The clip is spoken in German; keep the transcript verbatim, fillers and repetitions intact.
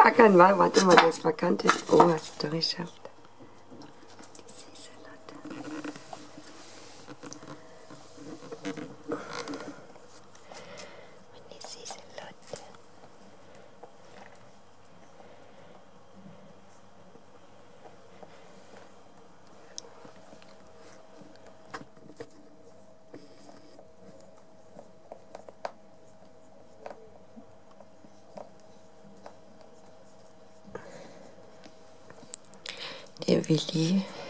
ackern, wa? Warte mal, das Markante ist. Oh, hast du geschafft. Die süße Lotte. Meine süße Lotte. Der Willi